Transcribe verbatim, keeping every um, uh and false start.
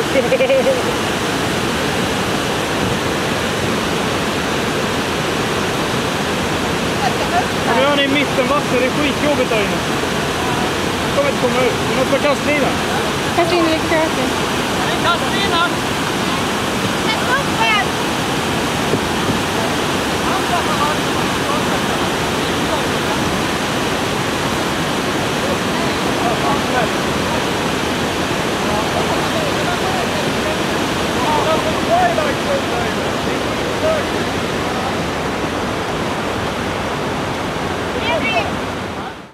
Nu är ni i mitten vatten, det är skitjobbigt där inne. Jag kommer inte komma ut. Vi måste vara kastlina. Kastlina, vilket är det? Kastlina!